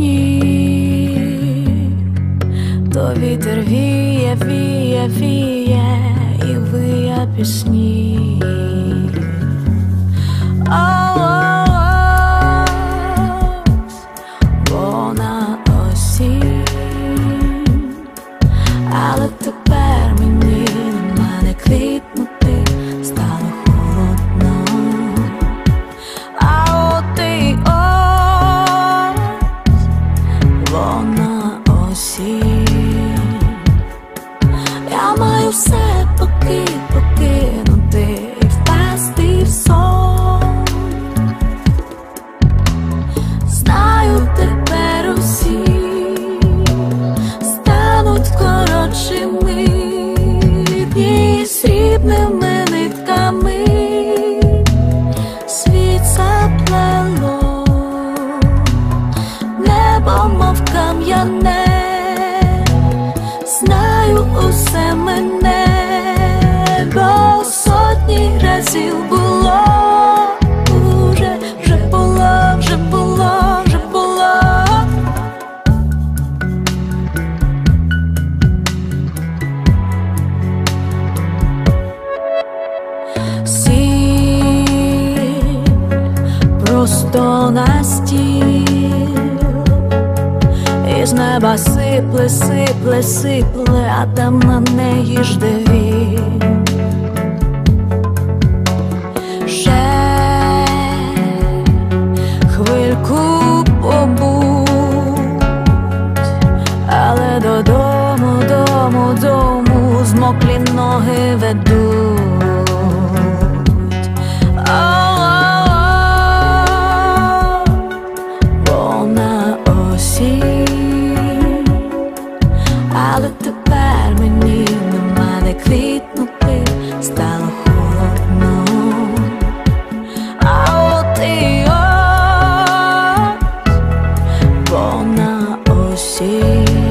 вогні, то вітер віє, віє, віє і виє пісні. Вона осінь, але тепер мені нема де квітнути, стало холодно. А от і ось вона осінь. Я маю все покинути і впасти в сон. Знаю, тепер усі стануть коротшими дні срібними нитками. Світ заплело, небо мов кам'яне. Знаю, усе мене, бо сотні разів було. Вже було, вже було, вже було. Сіль просто на стіл, із неба сипле, сипле, сипле, а там на неї жде він. Ще хвильку побудь, але додому, дому змоклі ноги ведуть. Вона осінь, але тепер мені нема де квітнути, стало холодно. А от і ось вона осінь.